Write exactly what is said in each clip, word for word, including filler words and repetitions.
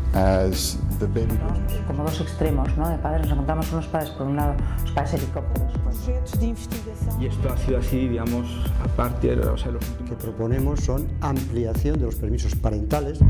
as the baby boomers. Como dos extremos, ¿no? De padres, nos encontramos unos padres, por un lado, los padres helicópteros. Proyectos de investigación. Y esto ha sido así, digamos, a partir, o sea, los últimos... que proponemos son ampliación de los permisos parentales.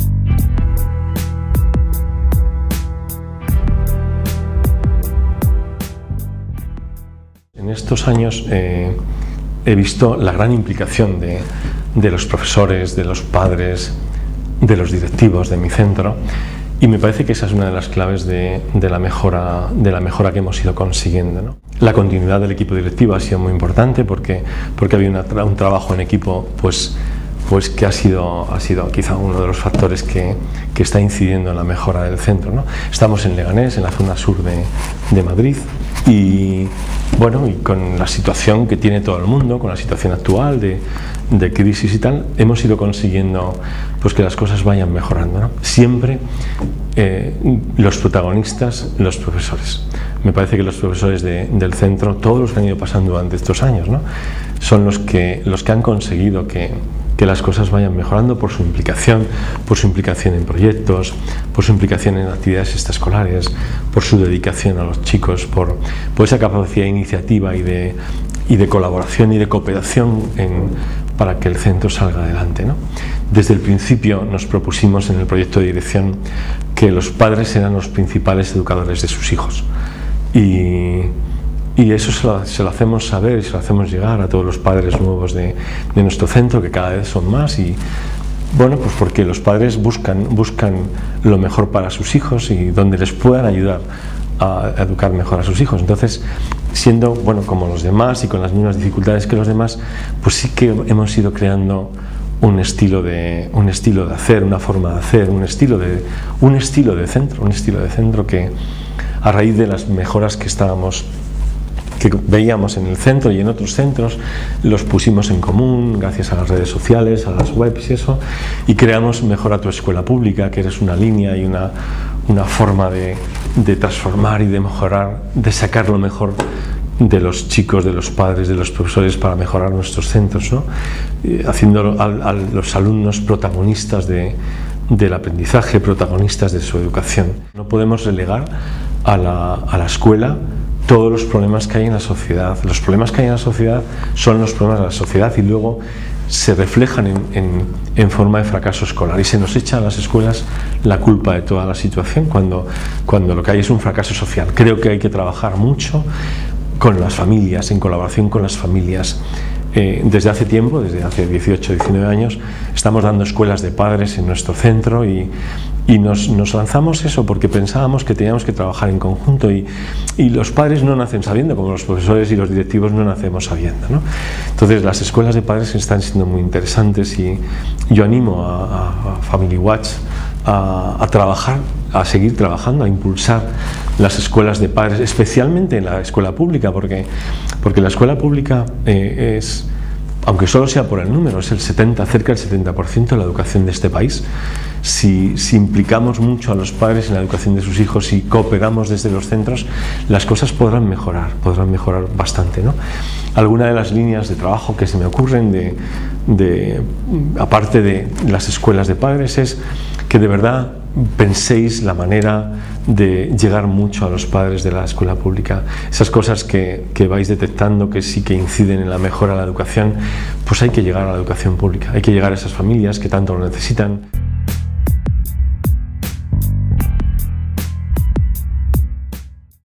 En estos años eh, he visto la gran implicación de, de los profesores, de los padres, de los directivos de mi centro, y me parece que esa es una de las claves de, de, la, mejora, de la mejora que hemos ido consiguiendo, ¿no? La continuidad del equipo directivo ha sido muy importante porque, porque había una, un trabajo en equipo pues, pues que ha sido, ha sido quizá uno de los factores que, que está incidiendo en la mejora del centro, ¿no? Estamos en Leganés, en la zona sur de, de Madrid, y bueno, y con la situación que tiene todo el mundo, con la situación actual de, de crisis y tal, hemos ido consiguiendo pues que las cosas vayan mejorando, ¿no? Siempre eh, los protagonistas, los profesores. Me parece que los profesores de, del centro, todos los que han ido pasando durante estos años, ¿no? Son los que, los que han conseguido que, que las cosas vayan mejorando por su implicación, por su implicación en proyectos, por su implicación en actividades extraescolares, por su dedicación a los chicos, por, por esa capacidad de iniciativa y de, y de colaboración y de cooperación en, para que el centro salga adelante, ¿no? Desde el principio nos propusimos en el proyecto de dirección que los padres eran los principales educadores de sus hijos, y, y eso se lo, se lo hacemos saber y se lo hacemos llegar a todos los padres nuevos de, de nuestro centro, que cada vez son más, y bueno, pues porque los padres buscan, buscan lo mejor para sus hijos y donde les puedan ayudar a educar mejor a sus hijos. Entonces, siendo bueno como los demás y con las mismas dificultades que los demás, pues sí que hemos ido creando un estilo de un estilo de hacer, una forma de hacer, un estilo de un estilo de centro, un estilo de centro que a raíz de las mejoras que estábamos que veíamos en el centro y en otros centros, los pusimos en común gracias a las redes sociales, a las webs y eso, y creamos Mejora tu Escuela Pública, que es una línea y una, una forma de, de transformar y de mejorar, de sacar lo mejor de los chicos, de los padres, de los profesores para mejorar nuestros centros, ¿no? Eh, haciendo a, a los alumnos protagonistas de, del aprendizaje, protagonistas de su educación. No podemos relegar a la, a la escuela todos los problemas que hay en la sociedad. Los problemas que hay en la sociedad son los problemas de la sociedad y luego se reflejan en, en, en forma de fracaso escolar, y se nos echa a las escuelas la culpa de toda la situación cuando, cuando lo que hay es un fracaso social. Creo que hay que trabajar mucho con las familias, en colaboración con las familias. Eh, desde hace tiempo, desde hace dieciocho, diecinueve años, estamos dando escuelas de padres en nuestro centro y, y nos, nos lanzamos eso porque pensábamos que teníamos que trabajar en conjunto, y, y los padres no nacen sabiendo, como los profesores y los directivos no nacemos sabiendo, ¿no? Entonces las escuelas de padres están siendo muy interesantes y yo animo a, a Family Watch a, a trabajar, a seguir trabajando, a impulsar las escuelas de padres, especialmente en la escuela pública, porque, porque la escuela pública eh, es, aunque solo sea por el número, es el setenta, cerca del setenta por ciento de la educación de este país. Si, si implicamos mucho a los padres en la educación de sus hijos y cooperamos desde los centros, las cosas podrán mejorar, podrán mejorar bastante, ¿no? Alguna de las líneas de trabajo que se me ocurren, de, de, aparte de las escuelas de padres, es que de verdad penséis la manera de llegar mucho a los padres de la escuela pública. Esas cosas que, que vais detectando que sí que inciden en la mejora de la educación, pues hay que llegar a la educación pública, hay que llegar a esas familias que tanto lo necesitan.